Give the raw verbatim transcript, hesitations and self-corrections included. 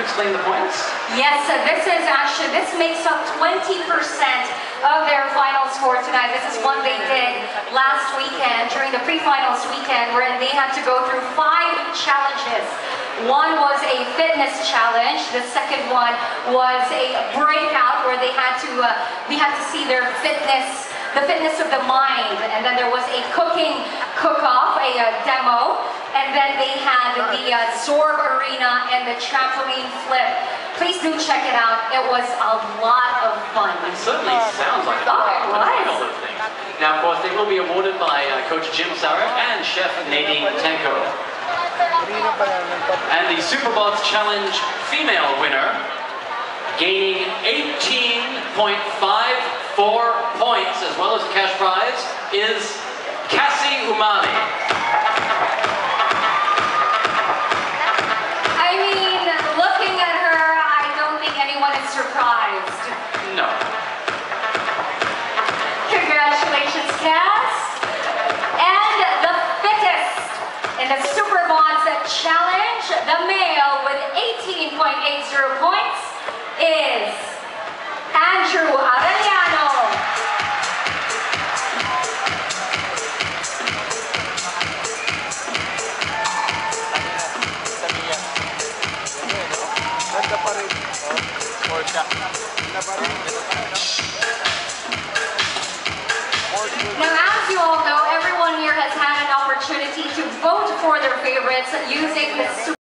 to explain the points? Yes, so this is actually, this makes up twenty percent of their final score tonight. This is one they did last weekend, during the pre-finals weekend, where they had to go through five challenges. One was a fitness challenge. The second one was a breakout, where they had to, uh, we had to see their fitness, the fitness of the mind. And then there was a cooking cook-off, a uh, demo. And then they had the uh, Zorb Arena and the trampoline flip. Please do check it out. It was a lot of fun. It certainly sounds like oh, it was. of things. Now, of course, they will be awarded by uh, Coach Jim Sarah and Chef Nadine Tenko. And the Superbots Challenge female winner, gaining eighteen point five four points as well as the cash prize, is Cassie Umali. I mean, looking at her, I don't think anyone is surprised. No. Congratulations, Cass. And the fittest in the Superbots Challenge, the male with eighteen point eight zero points, is Andrew Arellano. Now, as you all know, everyone here has had an opportunity to vote for their favorites using the